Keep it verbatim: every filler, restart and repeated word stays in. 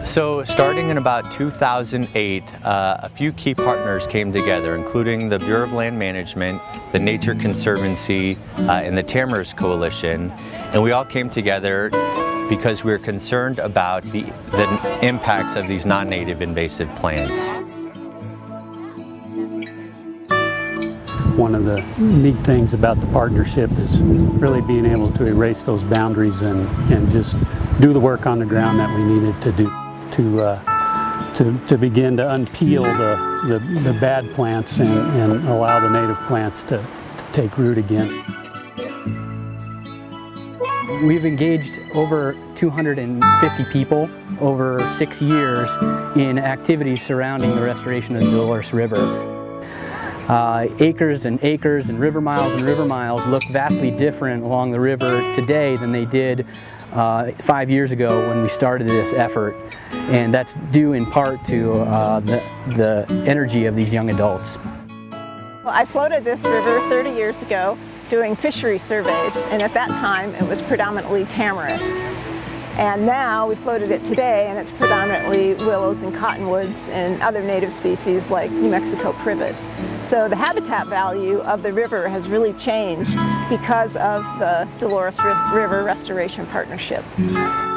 So starting in about two thousand eight, uh, a few key partners came together, including the Bureau of Land Management, the Nature Conservancy, uh, and the Tamara's Coalition. And we all came together because we were concerned about the, the impacts of these non-native invasive plants. One of the neat things about the partnership is really being able to erase those boundaries and, and just do the work on the ground that we needed to do to, uh, to, to begin to unpeel the, the, the bad plants and, and allow the native plants to, to take root again. We've engaged over two hundred fifty people over six years in activities surrounding the restoration of the Dolores River. Uh, acres and acres and river miles and river miles look vastly different along the river today than they did uh, five years ago when we started this effort. And that's due in part to uh, the, the energy of these young adults. Well, I floated this river thirty years ago doing fishery surveys, and at that time it was predominantly tamarisk. And now we floated it today and it's predominantly willows and cottonwoods and other native species like New Mexico privet. So the habitat value of the river has really changed because of the Dolores River Restoration Partnership.